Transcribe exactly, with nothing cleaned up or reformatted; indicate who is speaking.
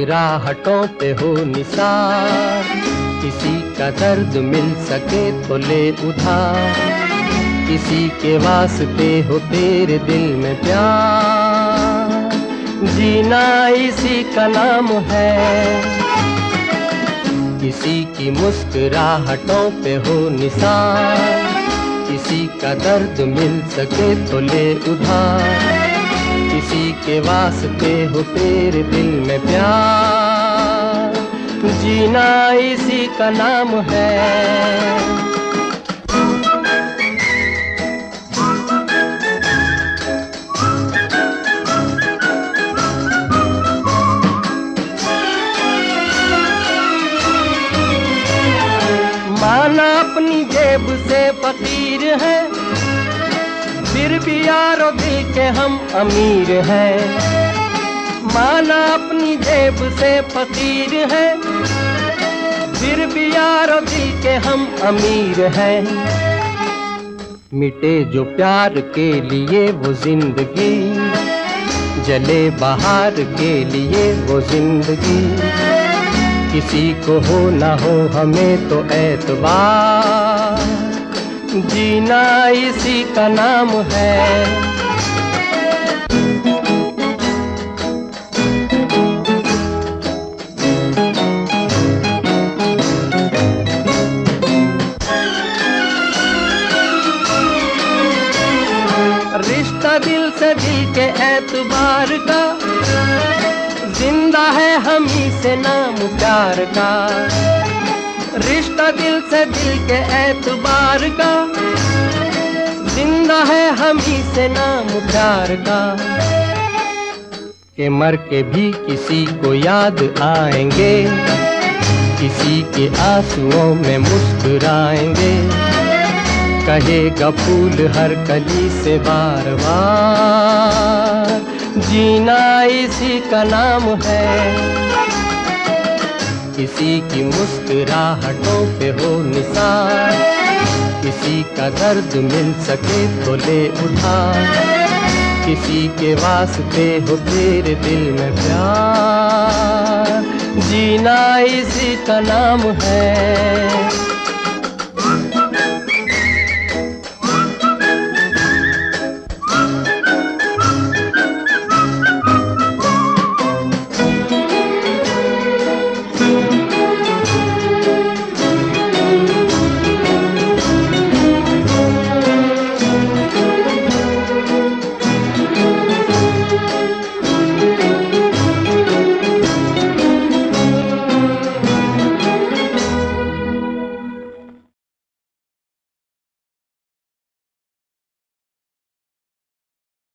Speaker 1: मुस्कुराहटों पे हो निसार, किसी का दर्द मिल सके तो ले उधार, किसी के वास्ते हो तेरे दिल में प्यार, जीना इसी का नाम है। किसी की मुस्कुराहटों पे हो निसार, किसी का दर्द मिल सके तो ले उधार, किसी के वास्ते हो तेरे दिल में प्यार, जीना इसी का नाम है। माना अपनी जेब से फकीर है, फिर भी यारो दिल के हम अमीर हैं। माना अपनी जेब से फकीर है, फिर भी यारो दिल के हम अमीर हैं। मिटे जो प्यार के लिए वो जिंदगी, जले बहार के लिए वो जिंदगी, किसी को हो ना हो हमें तो एतबार, जीना इसी का नाम है। रिश्ता दिल से दिल के एतबार का, जिंदा है हम ही से नाम प्यार का। रिश्ता दिल से दिल के एतबार का, जिंदा है हम ही से नाम प्यार का। के मर के भी किसी को याद आएंगे, किसी के आंसुओं में मुस्कुराएंगे, कहेगा फूल हर कली से बार बार, जीना इसी का नाम है। किसी की मुस्कुराहटों पे हो निसार, किसी का दर्द मिल सके तो ले उधार, किसी के वास्ते हो तेरे दिल में प्यार, जीना इसी का नाम है।